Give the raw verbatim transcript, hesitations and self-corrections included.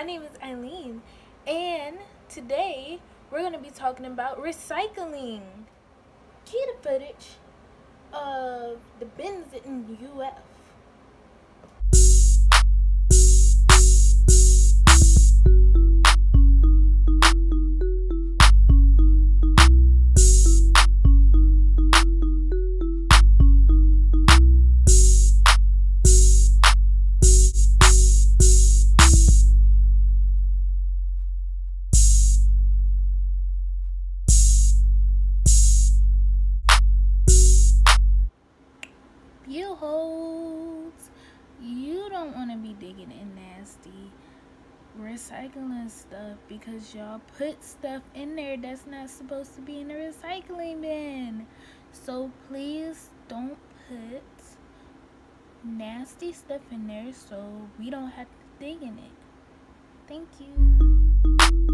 name is Eileen, and today we're going to be talking about recycling. Key to footage of the bins in the U F. You hoes, you don't want to be digging in nasty recycling stuff because y'all put stuff in there that's not supposed to be in the recycling bin. So please don't put nasty stuff in there so we don't have to dig in it. Thank you.